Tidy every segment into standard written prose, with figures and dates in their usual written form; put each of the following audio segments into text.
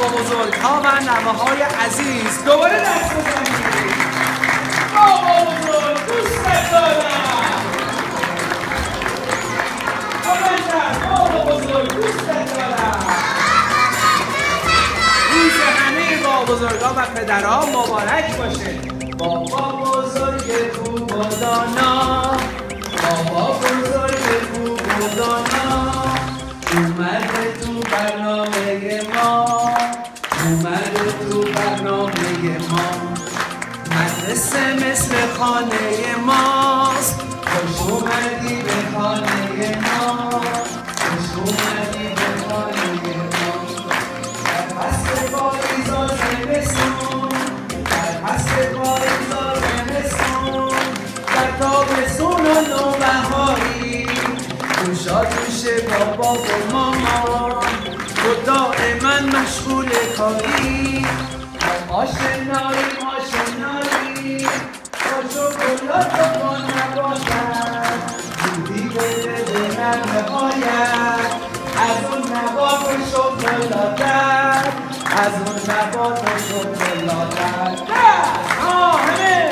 بزرگ‌ها و نوه‌های عزیز دوباره دست بزنید. بابا بزرگ دوستت دارم. بابا بزرگ دوستت دارم. روز همه بابا بزرگ‌ها و پدرها مبارک باشه. بابا بزرگ خوب و دانا، بابا بزرگ خوب و دانا، اومده تو برنامه ما، اومده تو برنامه ما. مدرسه مثل خانه ماست، خوش اومدی به خانه ما، خوش اومدی به خانه ما. در فصل پاییزا زمستون، در فصل پاییزا زمستون، در تابستون و نوبهاری، گوشا توشه بابا و ماما، تو دائما مشغول کاری. آشنایی آشنایی با شکلات و با نباتت، زودی بده به نرمه آید از اون نبات و شکلاتت، از اون نبات و شکلاتت. همه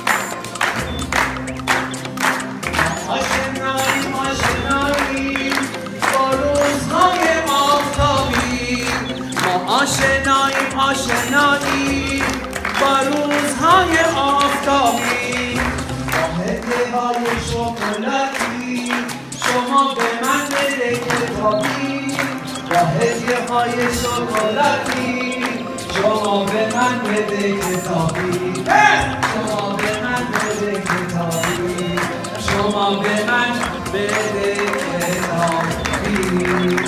آشنایی آشنایی با روزهای آفتابی، ما آشنایی آشنایی با روزهای آفتابی. با هدیه‌های شکلاتی شما به من بده کتابی، با هدیه‌های شکلاتی شما به من بده کتابی، شما به من بده کتابی، شما به من بده کتابی.